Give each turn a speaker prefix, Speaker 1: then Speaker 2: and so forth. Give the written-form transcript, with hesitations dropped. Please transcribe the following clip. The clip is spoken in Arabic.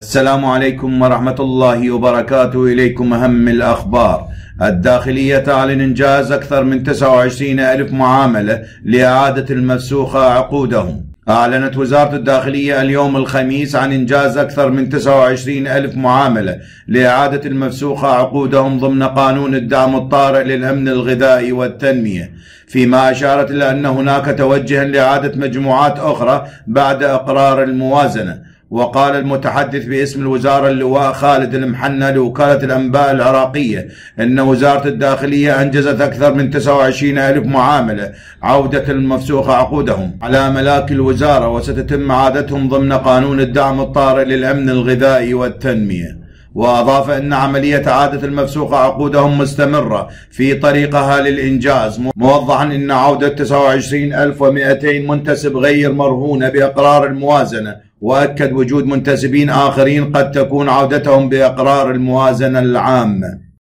Speaker 1: السلام عليكم ورحمة الله وبركاته. إليكم أهم الأخبار. الداخلية تعلن إنجاز أكثر من 29,000 معاملة لإعادة المفسوخة عقودهم. أعلنت وزارة الداخلية اليوم الخميس عن إنجاز أكثر من 29,000 معاملة لإعادة المفسوخة عقودهم ضمن قانون الدعم الطارئ للأمن الغذائي والتنمية، فيما أشارت إلى أن هناك توجها لإعادة مجموعات أخرى بعد إقرار الموازنة. وقال المتحدث باسم الوزارة اللواء خالد المحنى لوكالة الأنباء العراقية أن وزارة الداخلية أنجزت أكثر من 29,000 معاملة عودة المفسوخة عقودهم على ملاك الوزارة، وستتم إعادتهم ضمن قانون الدعم الطارئ للأمن الغذائي والتنمية. وأضاف أن عملية إعادة المفسوخة عقودهم مستمرة في طريقها للإنجاز، موضحا أن عودة 29,200 منتسب غير مرهونة بإقرار الموازنة، وأكد وجود منتسبين آخرين قد تكون عودتهم بإقرار الموازنة العامة.